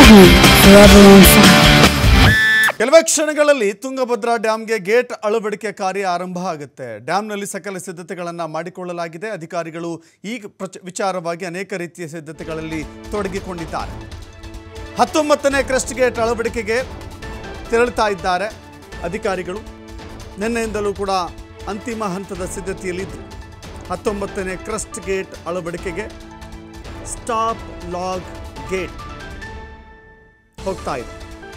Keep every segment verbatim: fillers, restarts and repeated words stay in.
TV forever on fire. ಕೆಲವೇ ಕ್ಷಣಗಳಲ್ಲಿ Tungabhadra ಡ್ಯಾಂಗೆ gate ಅಳವಡಿಕೆ ಕಾರ್ಯ ಆರಂಭ ಆಗುತ್ತೆ. ಡ್ಯಾಂನಲ್ಲಿ ಸಕಲ ಸಿದ್ಧತೆಗಳನ್ನು ಮಾಡಿಕೊಳ್ಳಲಾಗಿದೆ. ಅಧಿಕಾರಿಗಳು ಈ ವಿಚಾರವಾಗಿ ಅನೇಕ ರೀತಿಯ ಸಿದ್ಧತೆಗಳಲ್ಲಿ ತೊಡಗಿಕೊಂಡಿದ್ದಾರೆ. ಹತ್ತೊಂಬತ್ತನೇ ಕ್ರಸ್ಟ್ ಗೇಟ್ ಅಳವಡಿಕೆಗೆ ತೆರಳುತ್ತಾ ಇದ್ದಾರೆ ಅಧಿಕಾರಿಗಳು. ನಿನ್ನೆಯಿಂದಲೂ ಕೂಡ ಅಂತಿಮ ಹಂತದ ಸಿದ್ಧತೆಯಲ್ಲಿದ್ದರು. ಹತ್ತೊಂಬತ್ತನೇ ಕ್ರಸ್ಟ್ ಗೇಟ್ ಅಳವಡಿಕೆಗೆ ಸ್ಟಾಪ್ ಲಾಗ್ ಗೇಟ್ ಹೋಗ್ತಾ ಇದೆ.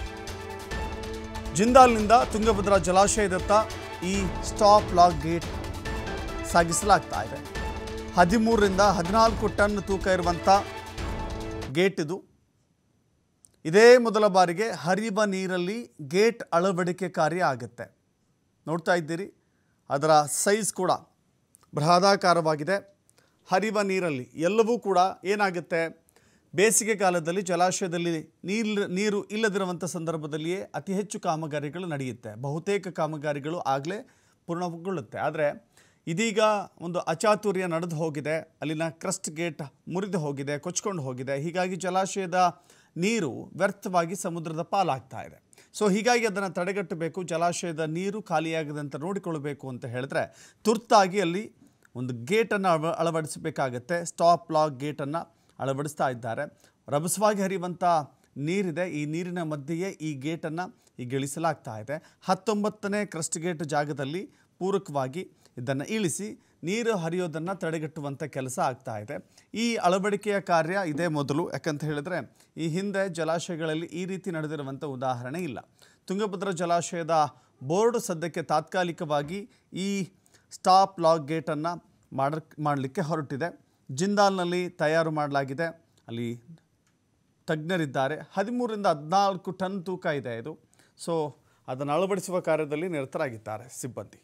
ಜಿಂದಾಲ್ನಿಂದ ತುಂಗಭದ್ರಾ ಜಲಾಶಯದತ್ತ ಈ ಸ್ಟಾಪ್ ಲಾಗ್ ಗೇಟ್ ಸಾಗಿಸಲಾಗ್ತಾ ಇದೆ. ಹದಿಮೂರರಿಂದ ಹದಿನಾಲ್ಕು ಟನ್ ತೂಕ ಇರುವಂಥ ಗೇಟ್ ಇದು. ಇದೇ ಮೊದಲ ಬಾರಿಗೆ ಹರಿಯುವ ನೀರಲ್ಲಿ ಗೇಟ್ ಅಳವಡಿಕೆ ಕಾರ್ಯ ಆಗುತ್ತೆ. ನೋಡ್ತಾ ಇದ್ದೀರಿ, ಅದರ ಸೈಜ್ ಕೂಡ ಬೃಹದಾಕಾರವಾಗಿದೆ. ಹರಿಯುವ ನೀರಲ್ಲಿ ಎಲ್ಲವೂ ಕೂಡ ಏನಾಗುತ್ತೆ, ಬೇಸಿಗೆ ಕಾಲದಲ್ಲಿ ಜಲಾಶಯದಲ್ಲಿ ನೀರು ನೀರು ಇಲ್ಲದಿರುವಂಥ ಸಂದರ್ಭದಲ್ಲಿಯೇ ಅತಿ ಹೆಚ್ಚು ಕಾಮಗಾರಿಗಳು ನಡೆಯುತ್ತೆ. ಬಹುತೇಕ ಕಾಮಗಾರಿಗಳು ಆಗಲೇ ಪೂರ್ಣಗೊಳ್ಳುತ್ತೆ. ಆದರೆ ಇದೀಗ ಒಂದು ಅಚಾತುರ್ಯ ನಡೆದು ಹೋಗಿದೆ. ಅಲ್ಲಿನ ಕ್ರಸ್ಟ್ ಗೇಟ್ ಮುರಿದು ಹೋಗಿದೆ, ಕೊಚ್ಕೊಂಡು ಹೋಗಿದೆ. ಹೀಗಾಗಿ ಜಲಾಶಯದ ನೀರು ವ್ಯರ್ಥವಾಗಿ ಸಮುದ್ರದ ಪಾಲಾಗ್ತಾ ಇದೆ. ಸೊ ಹೀಗಾಗಿ ಅದನ್ನು ತಡೆಗಟ್ಟಬೇಕು, ಜಲಾಶಯದ ನೀರು ಖಾಲಿಯಾಗದಂತೆ ನೋಡಿಕೊಳ್ಳಬೇಕು ಅಂತ ಹೇಳಿದ್ರೆ ತುರ್ತಾಗಿ ಅಲ್ಲಿ ಒಂದು ಗೇಟನ್ನು ಅಳ ಅಳವಡಿಸಬೇಕಾಗತ್ತೆ. ಸ್ಟಾಪ್ ಲಾಗ್ ಗೇಟನ್ನು ಅಳವಡಿಸ್ತಾ ಇದ್ದಾರೆ. ರಭಸವಾಗಿ ಹರಿಯುವಂಥ ನೀರಿದೆ. ಈ ನೀರಿನ ಮಧ್ಯೆಯೇ ಈ ಗೇಟನ್ನು ಈಗ ಇಳಿಸಲಾಗ್ತಾ ಇದೆ. ಹತ್ತೊಂಬತ್ತನೇ ಕ್ರಸ್ಟ್ ಗೇಟ್ ಜಾಗದಲ್ಲಿ ಪೂರಕವಾಗಿ ಇದನ್ನು ಇಳಿಸಿ ನೀರು ಹರಿಯೋದನ್ನು ತಡೆಗಟ್ಟುವಂಥ ಕೆಲಸ ಆಗ್ತಾ ಇದೆ. ಈ ಅಳವಡಿಕೆಯ ಕಾರ್ಯ ಇದೇ ಮೊದಲು. ಯಾಕಂತ ಹೇಳಿದ್ರೆ ಈ ಹಿಂದೆ ಜಲಾಶಯಗಳಲ್ಲಿ ಈ ರೀತಿ ನಡೆದಿರುವಂಥ ಉದಾಹರಣೆ ಇಲ್ಲ. ತುಂಗಭದ್ರಾ ಜಲಾಶಯದ ಬೋರ್ಡ್ ಸದ್ಯಕ್ಕೆ ತಾತ್ಕಾಲಿಕವಾಗಿ ಈ ಸ್ಟಾಪ್ ಲಾಗ್ ಗೇಟನ್ನು ಮಾಡ ಮಾಡಲಿಕ್ಕೆ ಹೊರಟಿದೆ. ಜಿಂದಾಲ್ನಲ್ಲಿ ತಯಾರು ಮಾಡಲಾಗಿದೆ. ಅಲ್ಲಿ ತಜ್ಞರಿದ್ದಾರೆ. ಹದಿಮೂರರಿಂದ ಹದಿನಾಲ್ಕು ಟನ್ ತೂಕ ಇದೆ ಇದು. ಸೊ ಅದನ್ನು ಅಳವಡಿಸುವ ಕಾರ್ಯದಲ್ಲಿ ನಿರತರಾಗಿದ್ದಾರೆ ಸಿಬ್ಬಂದಿ.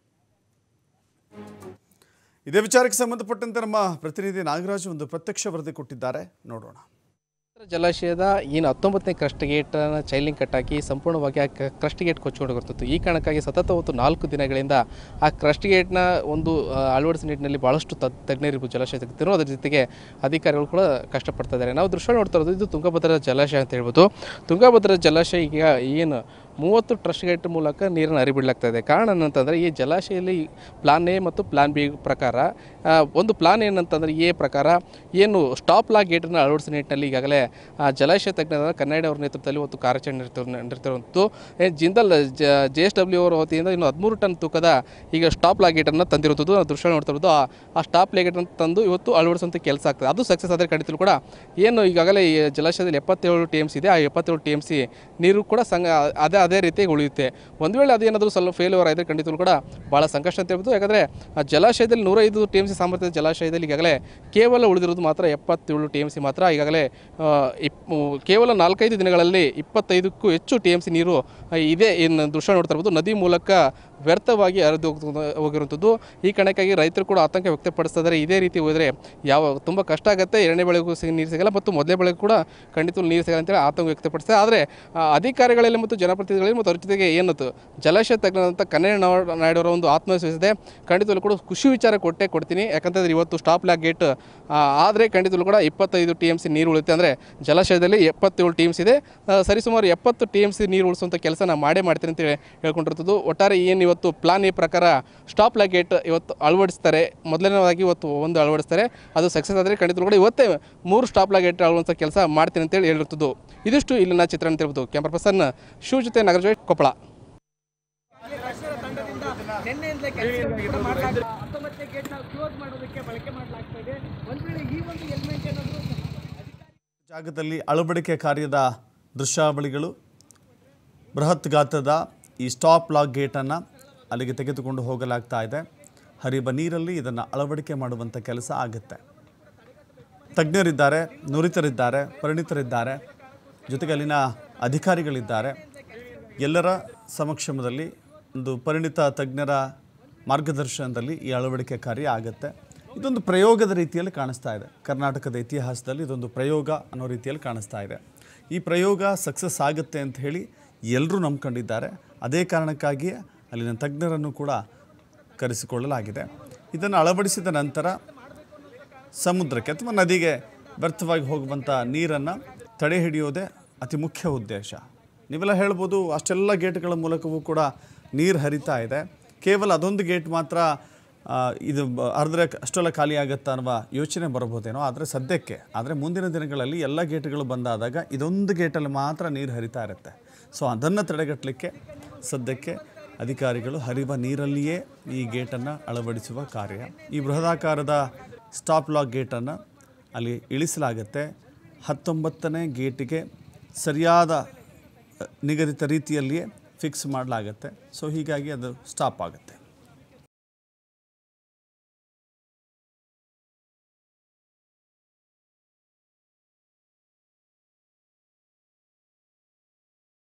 ಇದೇ ವಿಚಾರಕ್ಕೆ ಸಂಬಂಧಪಟ್ಟಂತೆ ನಮ್ಮ ಪ್ರತಿನಿಧಿ ನಾಗರಾಜ್ ಒಂದು ಪ್ರತ್ಯಕ್ಷ ವರದಿ ಕೊಟ್ಟಿದ್ದಾರೆ, ನೋಡೋಣ. ಜಲಾಶಯದ ಏನು ಹತ್ತೊಂಬತ್ತನೇ ಕ್ರಸ್ಟ್ ಗೇಟನ್ನು ಚೈಲಿಂಗ್ ಕಟ್ಟಾಕಿ ಸಂಪೂರ್ಣವಾಗಿ ಆ ಕ್ರಸ್ಟ್ ಗೇಟ್ ಕೊಚ್ಕೊಂಡು ಬರ್ತಿತ್ತು. ಈ ಕಾರಣಕ್ಕಾಗಿ ಸತತ ಹೊತ್ತು ನಾಲ್ಕು ದಿನಗಳಿಂದ ಆ ಕ್ರಸ್ಟ್ ಗೇಟ್ನ ಒಂದು ಅಳವಡಿಸ ನಿಟ್ಟಿನಲ್ಲಿ ಭಾಳಷ್ಟು ತಜ್ಞರಿರ್ಬೋದು ಜಲಾಶಯ ತಜ್ಞರು, ಅದರ ಜೊತೆಗೆ ಅಧಿಕಾರಿಗಳು ಕೂಡ ಕಷ್ಟಪಡ್ತಾ ಇದ್ದಾರೆ. ನಾವು ದೃಶ್ಯ ನೋಡ್ತಾ ಇರೋದು ಇದು ತುಂಗಭದ್ರಾ ಜಲಾಶಯ ಅಂತ ಹೇಳ್ಬೋದು. ತುಂಗಭದ್ರಾ ಜಲಾಶಯ ಈಗ ಏನು ಮೂವತ್ತು ಟ್ರಸ್ಟ್ ಗೇಟ್ ಮೂಲಕ ನೀರನ್ನು ಹರಿಬಿಡಲಾಗ್ತಾ ಇದೆ. ಕಾರಣ ಏನಂತಂದರೆ ಈ ಜಲಾಶಯದಲ್ಲಿ ಪ್ಲಾನ್ ಎ ಮತ್ತು ಪ್ಲಾನ್ ಬಿ ಪ್ರಕಾರ ಒಂದು ಪ್ಲಾನ್ ಏನಂತಂದರೆ ಎ ಪ್ರಕಾರ ಏನು ಸ್ಟಾಪ್ ಲಾಗ್ ಗೇಟನ್ನು ಅಳವಡಿಸೋ ನಿಟ್ಟಿನಲ್ಲಿ ಈಗಾಗಲೇ ಜಲಾಶಯ ತಜ್ಞರಾದ ಕನ್ನಡ ಅವರ ನೇತೃತ್ವದಲ್ಲಿ ಒಂದು ಕಾರ್ಯಾಚರಣೆ ನಡೆತಿರುವಂಥದ್ದು. ಜಿಂದಾಲ್ ಜೆ ಎಸ್ ಡಬ್ಲ್ಯೂ ಅವರ ವತಿಯಿಂದ ಇನ್ನು ಹದಿಮೂರು ಟನ್ ತೂಕದ ಈಗ ಸ್ಟಾಪ್ ಲಾಗ್ ಗೇಟನ್ನು ತಂದಿರುವಂಥದ್ದು ನಾವು ದೃಶ್ಯ ನೋಡ್ತಾ ಇರೋದು. ಆ ಸ್ಟಾಪ್ ಲಾಗ್ ಗೇಟನ್ನು ತಂದು ಇವತ್ತು ಅಳವಡಿಸುವಂಥ ಕೆಲಸ ಆಗ್ತದೆ. ಅದು ಸಕ್ಸಸ್ ಆದರೆ ಖಂಡಿತಲೂ ಕೂಡ ಏನು ಈಗಾಗಲೇ ಈ ಜಲಾಶಯದಲ್ಲಿ ಎಪ್ಪತ್ತೇಳು ಟಿ ಎಮ್ ಸಿ ಇದೆ. ಆ ಎಪ್ಪತ್ತೇಳು ಟಿ ಎಮ್ ಸಿ ನೀರು ಕೂಡ ಸಂಗ ಅದೇ ಅದೇ ರೀತಿಯಾಗಿ ಉಳಿಯುತ್ತೆ. ಒಂದು ವೇಳೆ ಅದೇನಾದರೂ ಸ್ವಲ್ಪ ಫೇಲ್ಯೂರ್ ಆದರೆ ಖಂಡಿತಲೂ ಕೂಡ ಭಾಳ ಸಂಕಷ್ಟ ಅಂತ ಹೇಳ್ಬೋದು. ಯಾಕಂದರೆ ಆ ಜಲಾಶಯದಲ್ಲಿ ನೂರೈದು ಟಿ ಎಮ್ ಸಿ ಸಾಮರ್ಥ್ಯದ ಜಲಾಶಯದಲ್ಲಿ ಈಗಾಗಲೇ ಕೇವಲ ಉಳಿದಿರೋದು ಮಾತ್ರ ಎಪ್ಪತ್ತೇಳು ಟಿ ಎಮ್ ಸಿ ಮಾತ್ರ. ಈಗಾಗಲೇ ಇಪ್ ಕೇವಲ ನಾಲ್ಕೈದು ದಿನಗಳಲ್ಲಿ ಇಪ್ಪತ್ತೈದಕ್ಕೂ ಹೆಚ್ಚು ಟಿ ಎಮ್ ಸಿ ನೀರು ಇದೇ ಏನು ದೃಶ್ಯ ನೋಡ್ತಾ ಇರ್ಬೋದು ನದಿ ಮೂಲಕ ವ್ಯರ್ಥವಾಗಿ ಹರಿದು ಹೋಗಿರುವಂಥದ್ದು. ಈ ಕಾರಣಕ್ಕಾಗಿ ರೈತರು ಕೂಡ ಆತಂಕ ವ್ಯಕ್ತಪಡಿಸ್ತಾ ಇದ್ದಾರೆ. ಇದೇ ರೀತಿ ಹೋದರೆ ಯಾವ ತುಂಬ ಕಷ್ಟ ಆಗುತ್ತೆ, ಎರಡನೇ ಬೆಳೆಗೂ ಸಿಗ ನೀರು ಸಿಗಲ್ಲ ಮತ್ತು ಮೊದಲನೇ ಬೆಳೆಗೂ ಕೂಡ ಖಂಡಿತ ನೀರು ಸಿಗಲ್ಲ ಅಂತೇಳಿ ಆತಂಕ ವ್ಯಕ್ತಪಡಿಸ್ತಾರೆ. ಆದರೆ ಅಧಿಕಾರಿಗಳಲ್ಲಿ ಮತ್ತು ಜನಪ್ರತಿನಿಧಿಗಳಲ್ಲಿ ಮತ್ತು ಅವ್ರ ಜೊತೆಗೆ ಏನತ್ತು ಜಲಾಶಯ ತಜ್ಞರಂತ ಕನ್ನಡ ನಾಯ್ಡವರ ಒಂದು ಆತ್ಮವಿಶ್ವಾಸವಿದೆ. ಖಂಡಿತವೂ ಕೂಡ ಖುಷಿ ವಿಚಾರ ಕೊಟ್ಟೇ ಕೊಡ್ತೀನಿ. ಯಾಕಂತಂದರೆ ಇವತ್ತು ಸ್ಟಾಪ್ ಲಾಗ್ ಗೇಟ್ ಆದರೆ ಖಂಡಿತವೂ ಕೂಡ ಇಪ್ಪತ್ತೈದು ಟಿ ಎಮ್ ಸಿ ನೀರು ಉಳಿಯುತ್ತೆ. ಅಂದರೆ ಜಲಾಶಯದಲ್ಲಿ ಎಪ್ಪತ್ತೇಳು ಟಿ ಎಮ್ ಸಿ ಇದೆ. ಸರಿಸುಮಾರು ಎಪ್ಪತ್ತು ಟಿ ಎಮ್ ಸಿ ನೀರು ಉಳಿಸುವಂಥ ಕೆಲಸ ನಾನು ಮಾಡೇ ಮಾಡ್ತೀನಿ ಅಂತೇಳಿ ಹೇಳ್ಕೊಂಡಿರ್ತದ್ದು. ಒಟ್ಟಾರೆ ಏನು ಇವತ್ತು ಪ್ಲಾನ್ ಎ ಪ್ರಕಾರ ಸ್ಟಾಪ್ ಲಾಗ್ ಗೇಟ್ ಇವತ್ತು ಅಳವಡಿಸ್ತಾರೆ. ಮೊದಲನೇದಾಗಿ ಇವತ್ತು ಒಂದು ಅಳವಡಿಸ್ತಾರೆ. ಅದು ಸಕ್ಸಸ್ ಆದರೆ ಖಂಡಿತ ಕೂಡ ಇವತ್ತೇ ಮೂರು ಸ್ಟಾಪ್ ಲಾಗ್ ಗೇಟ್ ಅಳವಡಿಸೋ ಕೆಲಸ ಮಾಡ್ತೀನಿ ಅಂತೇಳಿ ಹೇಳಿರ್ತದ್ದು. ಇದಿಷ್ಟು ಇಲ್ಲಿನ ಚಿತ್ರಣ ಅಂತ ಹೇಳ್ಬೋದು. ಕ್ಯಾಮ್ರಾ ಪರ್ಸನ್ ಶಿವ ಜೊತೆ ನಾಗರಾಜ್, ಕೊಪ್ಪಳ. ಜಾಗದಲ್ಲಿ ಅಳವಡಿಕೆ ಕಾರ್ಯದ ದೃಶ್ಯಾವಳಿಗಳು. ಬೃಹತ್ ಗಾತ್ರದ ಈ ಸ್ಟಾಪ್ ಲಾಗ್ ಗೇಟನ್ನು ಅಲ್ಲಿಗೆ ತೆಗೆದುಕೊಂಡು ಹೋಗಲಾಗ್ತಾ ಇದೆ. ಹರಿಯುವ ನೀರಲ್ಲಿ ಇದನ್ನು ಅಳವಡಿಕೆ ಮಾಡುವಂಥ ಕೆಲಸ ಆಗುತ್ತೆ. ತಜ್ಞರಿದ್ದಾರೆ, ನುರಿತರಿದ್ದಾರೆ, ಪರಿಣಿತರಿದ್ದಾರೆ, ಜೊತೆಗೆ ಅಲ್ಲಿನ ಅಧಿಕಾರಿಗಳಿದ್ದಾರೆ. ಎಲ್ಲರ ಸಮಕ್ಷಮದಲ್ಲಿ ಒಂದು ಪರಿಣಿತ ತಜ್ಞರ ಮಾರ್ಗದರ್ಶನದಲ್ಲಿ ಈ ಅಳವಡಿಕೆ ಕಾರ್ಯ ಆಗುತ್ತೆ. ಇದೊಂದು ಪ್ರಯೋಗದ ರೀತಿಯಲ್ಲಿ ಕಾಣಿಸ್ತಾ ಇದೆ. ಕರ್ನಾಟಕದ ಇತಿಹಾಸದಲ್ಲಿ ಇದೊಂದು ಪ್ರಯೋಗ ಅನ್ನೋ ರೀತಿಯಲ್ಲಿ ಕಾಣಿಸ್ತಾ ಇದೆ. ಈ ಪ್ರಯೋಗ ಸಕ್ಸಸ್ ಆಗುತ್ತೆ ಅಂತ ಹೇಳಿ ಎಲ್ಲರೂ ನಂಬ್ಕೊಂಡಿದ್ದಾರೆ. ಅದೇ ಕಾರಣಕ್ಕಾಗಿಯೇ ಅಲ್ಲಿನ ತಜ್ಞರನ್ನು ಕೂಡ ಕರೆಸಿಕೊಳ್ಳಲಾಗಿದೆ. ಇದನ್ನು ಅಳವಡಿಸಿದ ನಂತರ ಸಮುದ್ರಕ್ಕೆ ಅಥವಾ ನದಿಗೆ ವ್ಯರ್ಥವಾಗಿ ಹೋಗುವಂಥ ನೀರನ್ನು ತಡೆ ಹಿಡಿಯೋದೇ ಅತಿ ಮುಖ್ಯ ಉದ್ದೇಶ. ನೀವೆಲ್ಲ ಹೇಳ್ಬೋದು ಅಷ್ಟೆಲ್ಲ ಗೇಟ್ಗಳ ಮೂಲಕವೂ ಕೂಡ ನೀರು ಹರಿತಾ ಇದೆ, ಕೇವಲ ಅದೊಂದು ಗೇಟ್ ಮಾತ್ರ ಇದು ಅರ್ಧರೆ ಅಷ್ಟೆಲ್ಲ ಖಾಲಿ ಆಗುತ್ತಾ ಅನ್ನುವ ಯೋಚನೆ ಬರ್ಬೋದೇನೋ. ಆದರೆ ಸದ್ಯಕ್ಕೆ ಆದರೆ ಮುಂದಿನ ದಿನಗಳಲ್ಲಿ ಎಲ್ಲ ಗೇಟ್ಗಳು ಬಂದಾದಾಗ ಇದೊಂದು ಗೇಟಲ್ಲಿ ಮಾತ್ರ ನೀರು ಹರಿತಾ ಇರುತ್ತೆ. ಸೊ ಅದನ್ನು ತಡೆಗಟ್ಟಲಿಕ್ಕೆ ಸದ್ಯಕ್ಕೆ ಅಧಿಕಾರಿಗಳು ಹರಿಯುವ ನೀರಲ್ಲಿಯೇ ಈ ಗೇಟನ್ನು ಅಳವಡಿಸುವ ಕಾರ್ಯ, ಈ ಬೃಹದಾಕಾರದ ಸ್ಟಾಪ್ ಲಾಕ್ ಗೇಟನ್ನು ಅಲ್ಲಿ ಇಳಿಸಲಾಗುತ್ತೆ. ಹತ್ತೊಂಬತ್ತನೇ ಗೇಟಿಗೆ ಸರಿಯಾದ ನಿಗದಿತ ರೀತಿಯಲ್ಲಿಯೇ ಫಿಕ್ಸ್ ಮಾಡಲಾಗುತ್ತೆ. ಸೊ ಹೀಗಾಗಿ ಅದು ಸ್ಟಾಪ್ ಆಗುತ್ತೆ.